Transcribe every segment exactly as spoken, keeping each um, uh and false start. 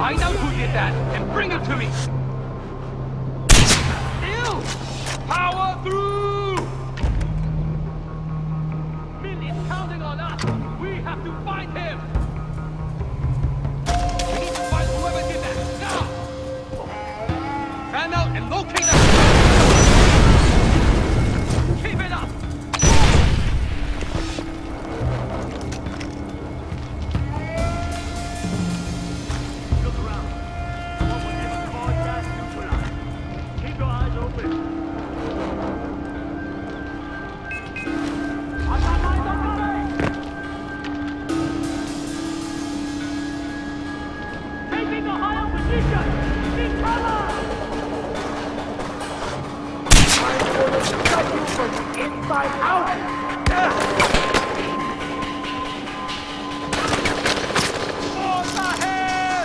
Find out who did that and bring him to me! Ew! Power through! Min is counting on us! We have to find him! We need to find whoever did that, now! Fan out and locate them! Keep it up! Look around. What will ever cause gas neutralized? Keep your eyes open. Taking a higher position! In cover! I'm going to cut you from the inside out! On the head!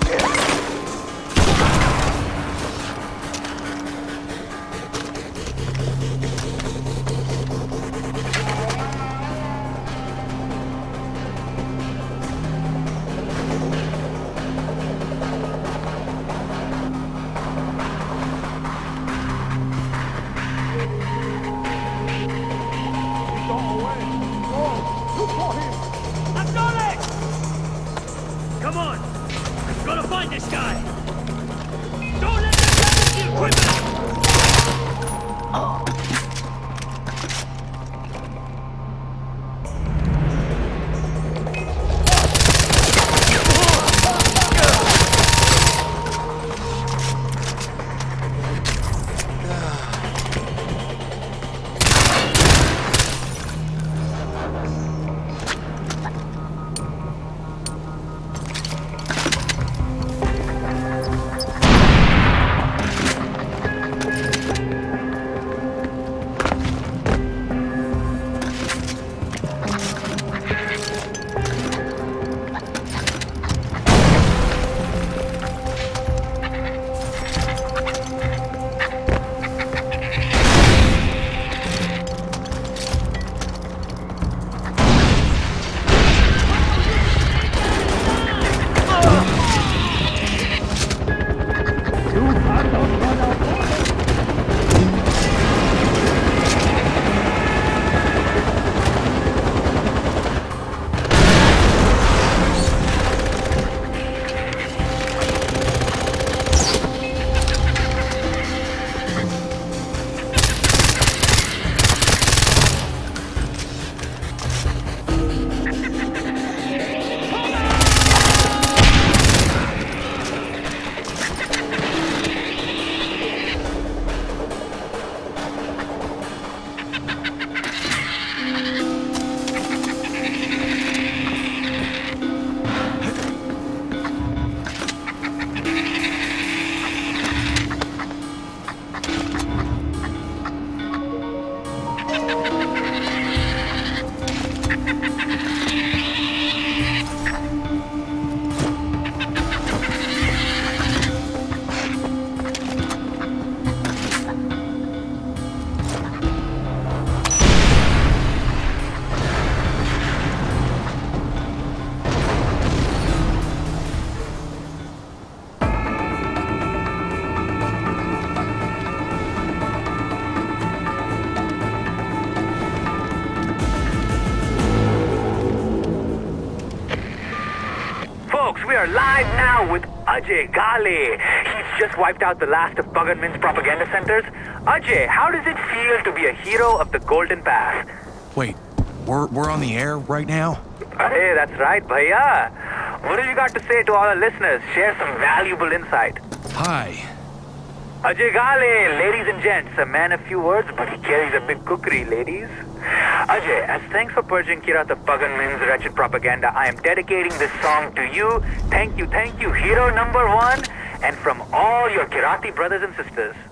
I've got it! Come on! I'm gonna find this guy! Don't let them damage the equipment! We are live now with Ajay Ghale. He's just wiped out the last of Paganmin's propaganda centers. Ajay, how does it feel to be a hero of the Golden Path? Wait, we're, we're on the air right now? Hey, that's right, bhaiya. What have you got to say to all our listeners? Share some valuable insight. Hi. Ajay Ghale, ladies and gents, a man of few words, but he carries a big cookery, ladies. Ajay, as thanks for purging Kirat of Paganmin's wretched propaganda, I am dedicating this song to you. Thank you, thank you, hero number one, and from all your Kirati brothers and sisters.